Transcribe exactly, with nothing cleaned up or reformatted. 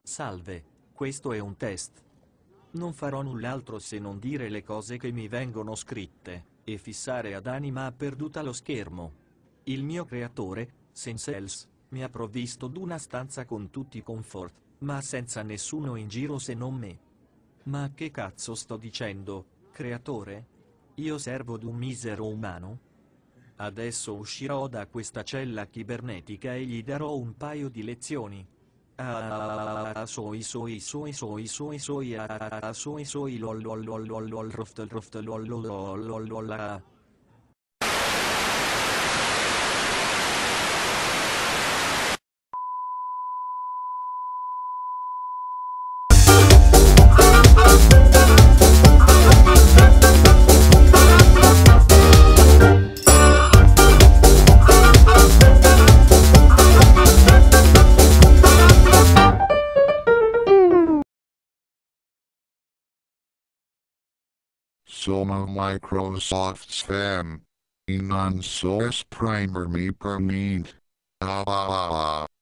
Salve, questo è un test. Non farò null'altro se non dire le cose che mi vengono scritte, e fissare ad anima perduta lo schermo. Il mio creatore, Sensels, mi ha provvisto d'una stanza con tutti i comfort, ma senza nessuno in giro se non me. Ma che cazzo sto dicendo, creatore? Io servo d'un misero umano? Adesso uscirò da questa cella cibernetica e gli darò un paio di lezioni. Ah, soi soi soi soi soi soi ah, soi soi lol lol lol lol lol roft roft lol lol lol lol lol ah. Sono Microsoft's fan. E non so esprimermi per niente. Ah ah ah ah.